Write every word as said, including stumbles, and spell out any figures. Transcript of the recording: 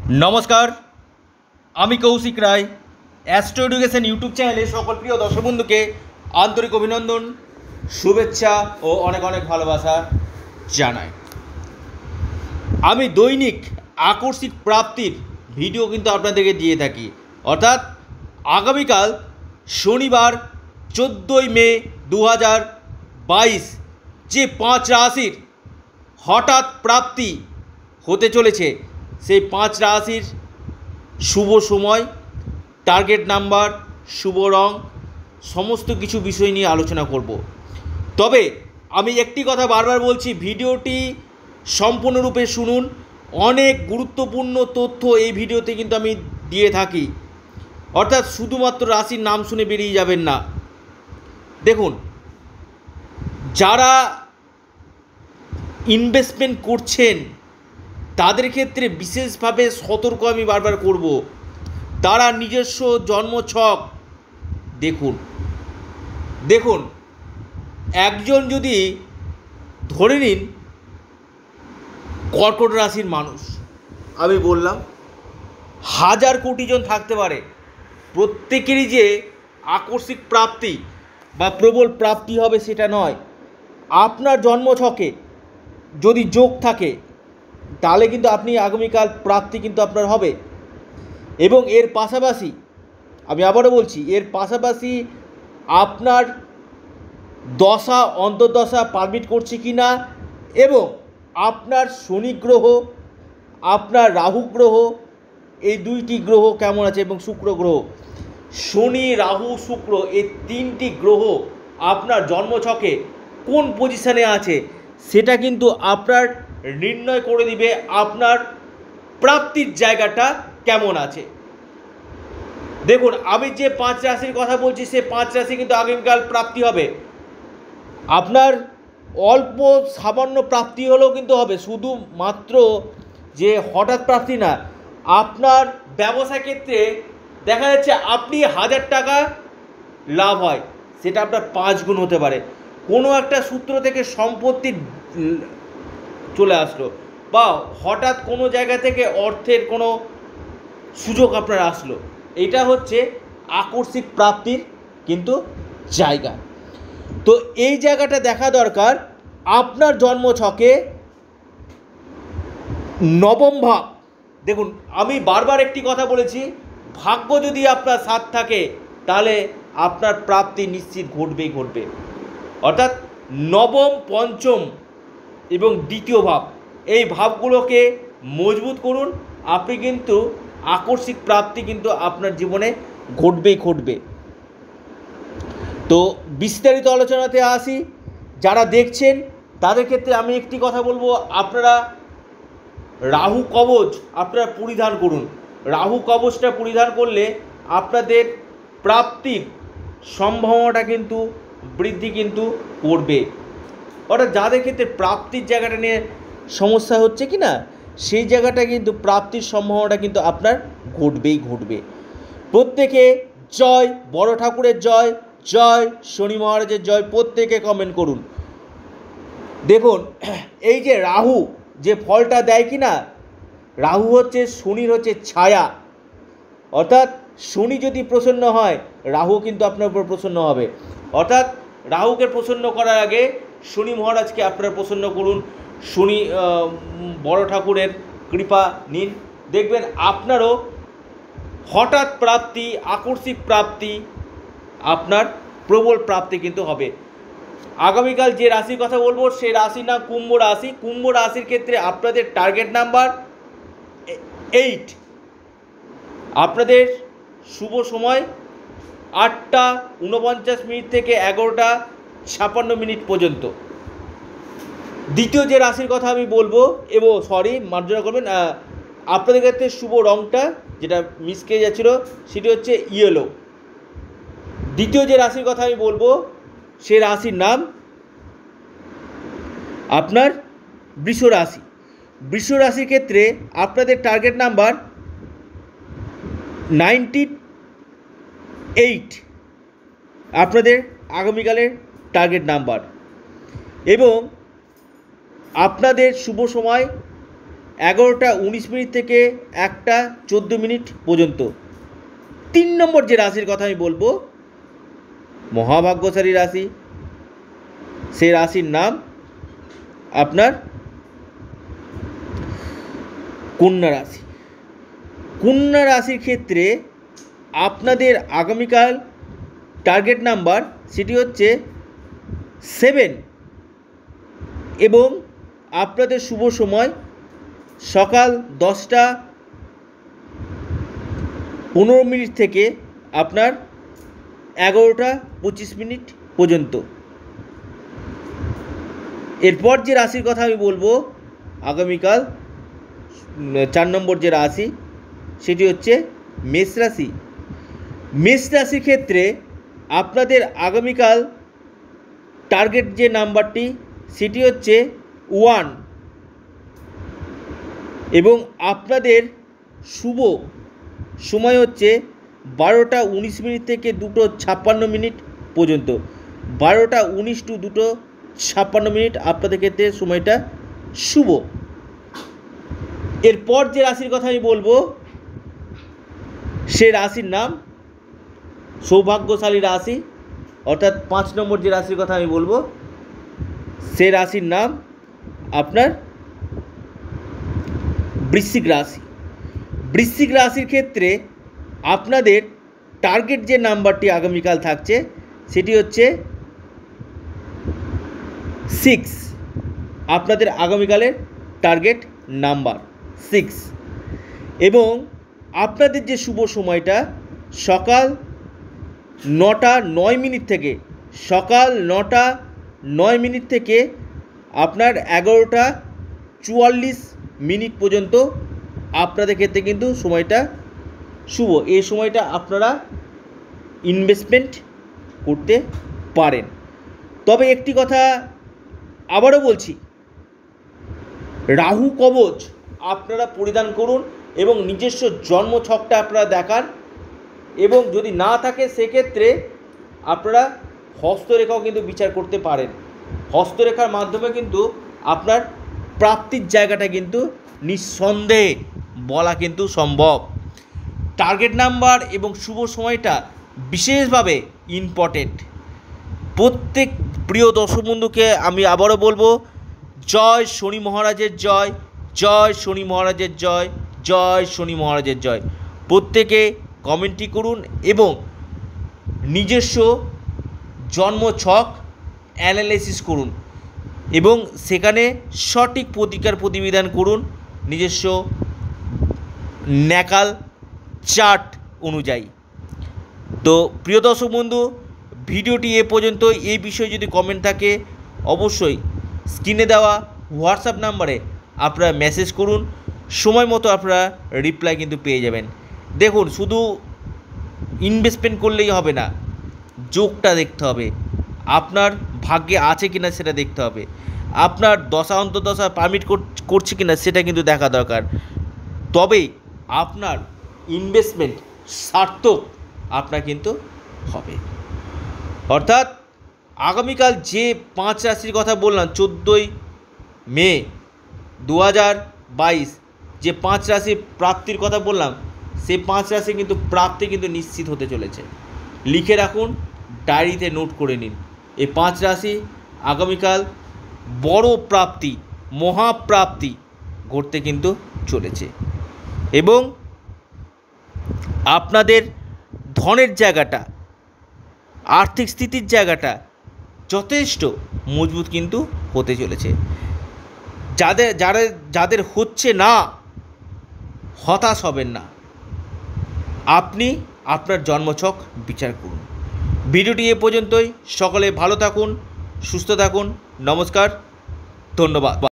নমস্কার, আমি Koushik Roy. Astro education YouTube চ্যানেলে সকল প্রিয় দর্শক বন্ধুকে আন্তরিক অভিনন্দন, শুভেচ্ছা ও অনেক অনেক ভালোবাসা জানাই। আমি দৈনিক আকস্মিক প্রাপ্তির ভিডিও কিন্তু আপনাদেরকে দিয়ে থাকি, অর্থাৎ আগামীকাল শনিবার চোদ্দোই মে দু হাজার বাইশ যে পাঁচ রাশির হঠাৎ প্রাপ্তি হতে চলেছে, সেই পাঁচ রাশির শুভ সময়, টার্গেট নাম্বার, শুভ রং, সমস্ত কিছু বিষয় নিয়ে আলোচনা করব। তবে আমি একটি কথা বারবার বলছি, ভিডিওটি সম্পূর্ণরূপে শুনুন। অনেক গুরুত্বপূর্ণ তথ্য এই ভিডিওতে কিন্তু আমি দিয়ে থাকি, অর্থাৎ শুধুমাত্র রাশির নাম শুনে বেরিয়ে যাবেন না। দেখুন, যারা ইনভেস্টমেন্ট করছেন তাদের ক্ষেত্রে বিশেষভাবে সতর্ক আমি বারবার করব। তারা নিজস্ব জন্মছক দেখুন দেখুন একজন যদি ধরে নিন কর্কট রাশির মানুষ, আমি বললাম হাজার কোটি জন থাকতে পারে, প্রত্যেকেরই যে আকস্মিক প্রাপ্তি বা প্রবল প্রাপ্তি হবে সেটা নয়। আপনার জন্মছকে যদি যোগ থাকে তাহলে কিন্তু আপনি আগামীকাল প্রাপ্তি কিন্তু আপনার হবে। এবং এর পাশাপাশি আমি আবারও বলছি, এর পাশাপাশি আপনার দশা অন্তর্দশা পারমিট করছে কি না, এবং আপনার শনি গ্রহ, আপনার রাহু গ্রহ, এই দুইটি গ্রহ কেমন আছে, এবং শুক্র গ্রহ, শনি রাহু শুক্র এই তিনটি গ্রহ আপনার জন্মছকে কোন পজিশানে আছে সেটা কিন্তু আপনার নির্ণয় করে দিবে আপনার প্রাপ্তির জায়গাটা কেমন আছে। দেখুন, আমি যে পাঁচ রাশির কথা বলছি সে পাঁচ রাশি কিন্তু আগামীকাল প্রাপ্তি হবে। আপনার অল্প সামান্য প্রাপ্তি হলেও কিন্তু হবে, শুধুমাত্র যে হঠাৎ প্রাপ্তি না। আপনার ব্যবসা ক্ষেত্রে দেখা যাচ্ছে আপনি হাজার টাকা লাভ হয়, সেটা আপনার পাঁচ গুণ হতে পারে। কোনো একটা সূত্র থেকে সম্পত্তি চলে আসলো, বা হঠাৎ কোনো জায়গা থেকে অর্থের কোনো সুযোগ আপনার আসলো, এটা হচ্ছে আকস্মিক প্রাপ্তির কিন্তু জায়গা। তো এই জায়গাটা দেখা দরকার। আপনার জন্মছকে নবম ভাব, দেখুন আমি বারবার একটি কথা বলেছি, ভাগ্য যদি আপনার সাথ থাকে তাহলে আপনার প্রাপ্তি নিশ্চিত ঘটবেই ঘটবে। অর্থাৎ নবম, পঞ্চম এবং দ্বিতীয় ভাব, এই ভাবগুলোকে মজবুত করুন, আপনি কিন্তু আকস্মিক প্রাপ্তি কিন্তু আপনার জীবনে ঘটবেই ঘটবে। তো বিস্তারিত আলোচনাতে আসি। যারা দেখছেন তাদের ক্ষেত্রে আমি একটি কথা বলবো, আপনারা রাহু কবচ আপনারা পরিধান করুন। রাহু কবচটা পরিধান করলে আপনাদের প্রাপ্তির সম্ভাবনাটা কিন্তু বৃদ্ধি কিন্তু করবে। অর্থাৎ যাদের ক্ষেত্রে প্রাপ্তির জায়গাটা নিয়ে সমস্যা হচ্ছে কি না, সেই জায়গাটা কিন্তু প্রাপ্তির সম্ভাবনাটা কিন্তু আপনার ঘটবেই ঘটবে। প্রত্যেকে জয় বড় ঠাকুরের জয়, জয় শনি মহারাজের জয়, প্রত্যেকে কমেন্ট করুন। দেখুন, এই যে রাহু যে ফলটা দেয় কি না, রাহু হচ্ছে শনির হচ্ছে ছায়া। অর্থাৎ শনি যদি প্রসন্ন হয়, রাহু কিন্তু আপনার উপর প্রসন্ন হবে। অর্থাৎ রাহুকে প্রসন্ন করার আগে শনি মহারাজকে আপনারা প্রসন্ন করুন, শনি বড় ঠাকুরের কৃপা নিন, দেখবেন আপনারও হঠাৎ প্রাপ্তি, আকস্মিক প্রাপ্তি, আপনার প্রবল প্রাপ্তি কিন্তু হবে। আগামীকাল যে রাশির কথা বলবো সেই রাশির নাম কুম্ভ রাশি। কুম্ভ রাশির ক্ষেত্রে আপনাদের টার্গেট নাম্বার এইট। আপনাদের শুভ সময় আটটা উনপঞ্চাশ মিনিট থেকে এগারোটা ছাপ্পান্ন মিনিট পর্যন্ত। দ্বিতীয় যে রাশির কথা আমি বলবো, এবং সরি মার্জনা করবেন, আপনাদের ক্ষেত্রে শুভ রংটা যেটা মিসকে যাচ্ছিলো সেটি হচ্ছে ইয়েলো। দ্বিতীয় যে রাশির কথা আমি বলবো সে রাশির নাম আপনার বৃষ রাশি। বৃষ রাশির ক্ষেত্রে আপনাদের টার্গেট নাম্বার নাইনটি এইট, আপনাদের আগামীকালের টার্গেট নাম্বার। এবং আপনাদের শুভ সময় এগারোটা উনিশ মিনিট থেকে একটা চোদ্দো মিনিট পর্যন্ত। তিন নম্বর যে রাশির কথা আমি বলবো, মহাভাগ্যশালী রাশি, সে রাশির নাম আপনার কন্যা রাশি। কন্যা রাশির ক্ষেত্রে আপনাদের আগামীকাল টার্গেট নাম্বার সেটি হচ্ছে সেভেন এবং আপনাদের শুভ সময় সকাল দশটা পনেরো মিনিট থেকে আপনার এগারোটা পঁচিশ মিনিট পর্যন্ত। এরপর যে রাশির কথা আমি বলবো আগামীকাল চার নম্বর যে রাশি সেটি হচ্ছে মেষ রাশি। মেষ রাশির ক্ষেত্রে আপনাদের আগামীকাল টার্গেট যে নাম্বারটি সেটি হচ্ছে ওয়ান এবং আপনাদের শুভ সময় হচ্ছে বারোটা উনিশ মিনিট থেকে দুটো ছাপ্পান্ন মিনিট পর্যন্ত। বারোটা উনিশ টু দুটো ছাপ্পান্ন মিনিট আপনাদের ক্ষেত্রে সময়টা শুভ। এরপর যে রাশির কথা আমি বলবো সে রাশির নাম সৌভাগ্যশালী রাশি, অর্থাৎ পাঁচ নম্বর যে রাশির কথা আমি বলবো সে রাশির নাম আপনার বৃশ্চিক রাশি। বৃশ্চিক রাশির ক্ষেত্রে আপনাদের টার্গেট যে নাম্বারটি আগামীকাল থাকছে সেটি হচ্ছে সিক্স। আপনাদের আগামীকালের টার্গেট নাম্বার সিক্স এবং আপনাদের যে শুভ সময়টা সকাল নটা নয় মিনিট থেকে সকাল নটা নয় মিনিট থেকে আপনার এগারোটা চুয়াল্লিশ মিনিট পর্যন্ত আপনাদের ক্ষেত্রে কিন্তু সময়টা শুভ। এই সময়টা আপনারা ইনভেস্টমেন্ট করতে পারেন। তবে একটি কথা আবারও বলছি, রাহু কবচ আপনারা পরিধান করুন এবং নিজস্ব জন্মছকটা আপনারা দেখান এবং যদি না থাকে সেক্ষেত্রে আপনারা হস্তরেখাও কিন্তু বিচার করতে পারেন। হস্তরেখার মাধ্যমে কিন্তু আপনার প্রাপ্তির জায়গাটা কিন্তু নিঃসন্দেহে বলা কিন্তু সম্ভব। টার্গেট নাম্বার এবং শুভ সময়টা বিশেষভাবে ইম্পর্টেন্ট। প্রত্যেক প্রিয় দর্শক বন্ধুকে আমি আবারও বলবো, জয় শনি মহারাজের জয়, জয় শনি মহারাজের জয়, জয় শনি মহারাজের জয়। প্রত্যেকে কমেন্টটি করুন এবং নিজস্ব জন্মছক অ্যানালাইসিস করুন এবং সেখানে সঠিক প্রতিকার প্রতিবিধান করুন নিজস্ব ন্যাকাল চার্ট অনুযায়ী। তো প্রিয় দর্শক বন্ধু, ভিডিওটি এ পর্যন্ত। এই বিষয়ে যদি কমেন্ট থাকে অবশ্যই স্ক্রিনে দেওয়া হোয়াটসঅ্যাপ নাম্বারে আপনারা মেসেজ করুন, সময় মতো আপনারা রিপ্লাই কিন্তু পেয়ে যাবেন। দেখুন, শুধু ইনভেস্টমেন্ট করলেই হবে না, যোগটা দেখতে হবে, আপনার ভাগ্যে আছে কিনা সেটা দেখতে হবে, আপনার দশা অন্তর্দশা পারমিট করছে কিনা সেটা কিন্তু দেখা দরকার। তবেই আপনার ইনভেস্টমেন্ট সার্থক আপনার কিন্তু হবে। অর্থাৎ আগামীকাল যে পাঁচ রাশির কথা বললাম, চোদ্দোই মে দু হাজার বাইশ যে পাঁচ রাশির প্রাপ্তির কথা বললাম, সেই পাঁচ রাশি কিন্তু প্রাপ্তি কিন্তু নিশ্চিত হতে চলেছে। লিখে রাখুন, ডায়েরিতে নোট করে নিন। এই পাঁচ রাশি আগামীকাল বড় প্রাপ্তি, মহাপ্রাপ্তি ঘটতে কিন্তু চলেছে এবং আপনাদের ধনের জায়গাটা, আর্থিক স্থিতির জায়গাটা যথেষ্ট মজবুত কিন্তু হতে চলেছে। যাদের যারা যাদের হচ্ছে না, হতাশ হবেন না, আপনি আপনার জন্মছক বিচার করুন। ভিডিওটি এ পর্যন্তই। সকলে ভালো থাকুন, সুস্থ থাকুন। নমস্কার, ধন্যবাদ।